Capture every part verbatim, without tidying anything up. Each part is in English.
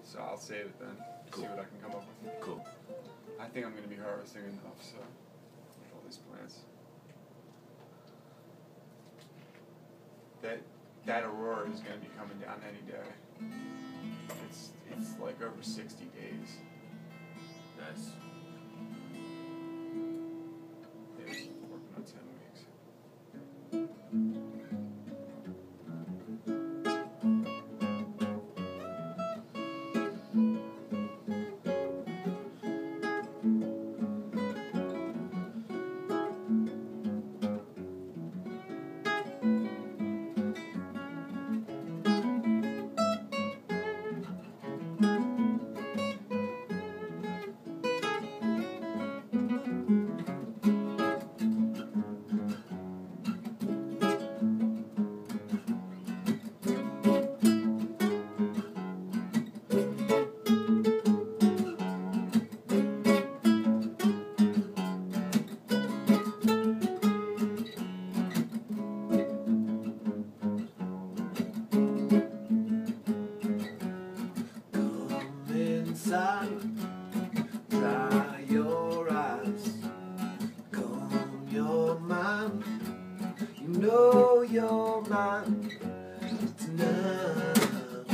So I'll save it then. Cool. See what I can come up with. Cool. I think I'm going to be harvesting enough, so with all these plants. That that aurora is going to be coming down any day. It's it's like over sixty days. Nice. Yeah, working on ten weeks. Dry your eyes, calm your mind. You know you're mine tonight.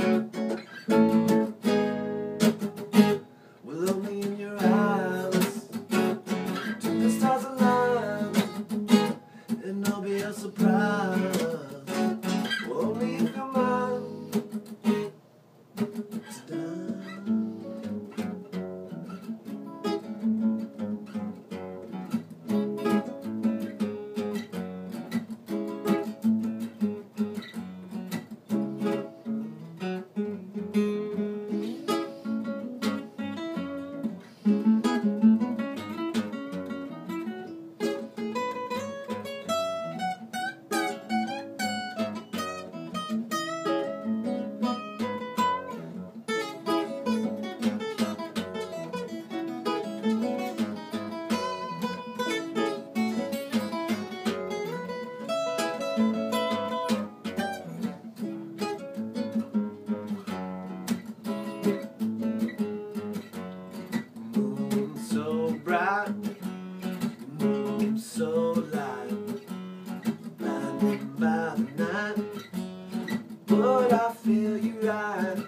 Well, only in your eyes till the stars align, and I'll be a surprise. Only if you're mine tonight. Moon so light, blinded by the night, but I feel you right.